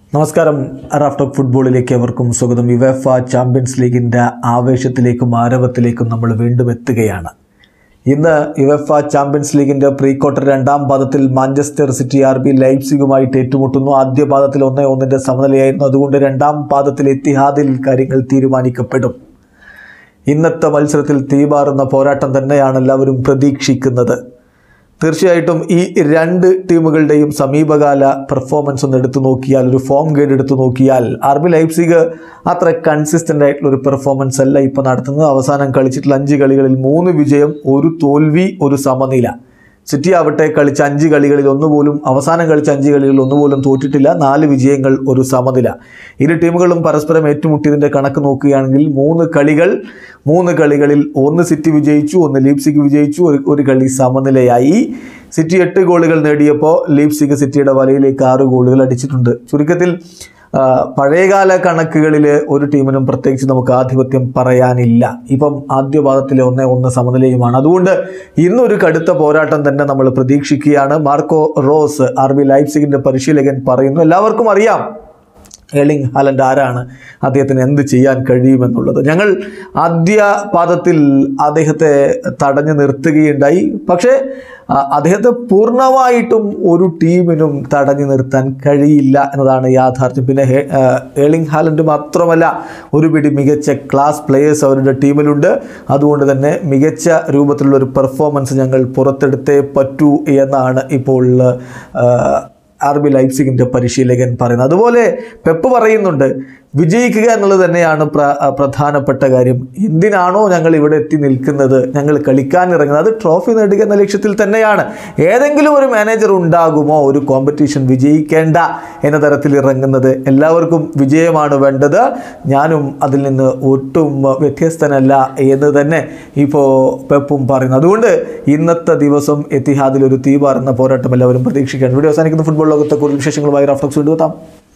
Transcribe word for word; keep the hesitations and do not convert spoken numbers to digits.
നമസ്കാരം. Raf talk ഫുട്ബോളിലേക്ക് അവർക്കും സ്വാഗതം. യുവേഫ ചാമ്പ്യൻസ് ലീഗിൻ്റെ ആവേശത്തിലേക്കും ആരവത്തിലേക്കും നമ്മൾ വീണ്ടും എത്തുകയാണ്. ഇന്ന് യുവേഫ ചാമ്പ്യൻസ് ലീഗിൻ്റെ പ്രീ ക്വാർട്ടർ രണ്ടാം പാദത്തിൽ മാഞ്ചസ്റ്റർ സിറ്റി ആർ ബി ലൈപ്സിഗുമായിട്ട് ഏറ്റുമുട്ടുന്നു. ആദ്യ പാദത്തിൽ ഒന്നേ ഒന്നിൻ്റെ സമനിലയായിരുന്നു. അതുകൊണ്ട് രണ്ടാം പാദത്തിൽ എത്തിഹാദിൽ കാര്യങ്ങൾ തീരുമാനിക്കപ്പെടും. ഇന്നത്തെ മത്സരത്തിൽ തീപാറുന്ന പോരാട്ടം തന്നെയാണ് എല്ലാവരും പ്രതീക്ഷിക്കുന്നത്. തീർച്ചയായിട്ടും ഈ രണ്ട് ടീമുകളുടെയും സമീപകാല പെർഫോമൻസ് ഒന്ന് എടുത്തു നോക്കിയാൽ, ഒരു ഫോം ഗൈഡ് എടുത്തു നോക്കിയാൽ, ആർ ബി ലൈപ്സിഗ് അത്ര കൺസിസ്റ്റൻ്റ് ആയിട്ടുള്ള ഒരു പെർഫോമൻസ് അല്ല ഇപ്പോൾ നടത്തുന്നത്. അവസാനം കളിച്ചിട്ടുള്ള അഞ്ച് കളികളിൽ മൂന്ന് വിജയം, ഒരു തോൽവി, ഒരു സമനില. സിറ്റി ആവട്ടെ കളിച്ച അഞ്ച് കളികളിൽ ഒന്നുപോലും അവസാനം കളിച്ച അഞ്ച് കളികളിൽ ഒന്നുപോലും തോറ്റിട്ടില്ല. നാല് വിജയങ്ങൾ, ഒരു സമനില. ഇരു ടീമുകളും പരസ്പരം ഏറ്റുമുട്ടിയതിൻ്റെ കണക്ക് നോക്കുകയാണെങ്കിൽ മൂന്ന് കളികൾ മൂന്ന് കളികളിൽ ഒന്ന് സിറ്റി വിജയിച്ചു, ഒന്ന് ലീപ്സിഗ് വിജയിച്ചു, ഒരു ഒരു കളി സമനിലയായി. സിറ്റി എട്ട് ഗോളുകൾ നേടിയപ്പോൾ ലീപ്സിഗ് സിറ്റിയുടെ വലയിലേക്ക് ആറ് ഗോളുകൾ അടിച്ചിട്ടുണ്ട്. ചുരുക്കത്തിൽ പഴയകാല കണക്കുകളിൽ ഒരു ടീമിനും പ്രത്യേകിച്ച് നമുക്ക് ആധിപത്യം പറയാനില്ല. ഇപ്പം ആദ്യ പാദത്തിലെ ഒന്നേ ഒന്ന് സമനിലയുമാണ്. അതുകൊണ്ട് ഇന്നൊരു കടുത്ത പോരാട്ടം തന്നെ നമ്മൾ പ്രതീക്ഷിക്കുകയാണ്. മാർക്കോ റോസ്, ആർ ബി ലൈപ്സിഗിൻ്റെ പരിശീലകൻ, പറയുന്നു എല്ലാവർക്കും അറിയാം എർലിംഗ് ഹാലൻഡ് ആരാണ്, അദ്ദേഹത്തിന് എന്ത് ചെയ്യാൻ കഴിയുമെന്നുള്ളത്. ഞങ്ങൾ ആദ്യ പാദത്തിൽ അദ്ദേഹത്തെ തടഞ്ഞു നിർത്തുകയുണ്ടായി. പക്ഷേ അദ്ദേഹത്തെ പൂർണ്ണമായിട്ടും ഒരു ടീമിനും തടഞ്ഞു നിർത്താൻ കഴിയില്ല എന്നതാണ് യാഥാർത്ഥ്യം. പിന്നെ എർലിംഗ് ഹാലൻഡ് മാത്രമല്ല, ഒരു പിടി മികച്ച ക്ലാസ് പ്ലേയേഴ്സ് അവരുടെ ടീമിലുണ്ട്. അതുകൊണ്ട് തന്നെ മികച്ച രൂപത്തിലുള്ള ഒരു പെർഫോമൻസ് ഞങ്ങൾ പുറത്തെടുത്തേ പറ്റൂ എന്നാണ് ഇപ്പോൾ ആർ ബി ലൈപ്സിഗിൻ്റെ പരിശീലകൻ പറയുന്നത്. അതുപോലെ പെപ്പ് പറയുന്നുണ്ട്, വിജയിക്കുക എന്നുള്ളത് തന്നെയാണ് പ്ര പ്രധാനപ്പെട്ട കാര്യം. എന്തിനാണോ ഞങ്ങൾ ഇവിടെ എത്തി നിൽക്കുന്നത്, ഞങ്ങൾ കളിക്കാൻ ഇറങ്ങുന്നത്, അത് ട്രോഫി നേടുക എന്ന ലക്ഷ്യത്തിൽ തന്നെയാണ്. ഏതെങ്കിലും ഒരു മാനേജർ ഉണ്ടാകുമോ ഒരു കോമ്പറ്റീഷൻ വിജയിക്കേണ്ട എന്ന തരത്തിൽ ഇറങ്ങുന്നത്? എല്ലാവർക്കും വിജയമാണ് വേണ്ടത്, ഞാനും അതിൽ നിന്ന് ഒട്ടും വ്യത്യസ്തനല്ല എന്ന് തന്നെ ഇപ്പോൾ പെപ്പും പറയുന്നു. അതുകൊണ്ട് ഇന്നത്തെ ദിവസം എത്തിഹാദിൽ ഒരു തീപാറുന്ന പോരാട്ടം എല്ലാവരും പ്രതീക്ഷിക്കുകയാണ്. വീഡിയോ അവസാനിക്കുന്ന ഫുട്ബോൾ ലോകത്തെ കൂടുതൽ വിശേഷങ്ങളുമായി റാഫ് ടോക്സ് വീണ്ടും എത്താം.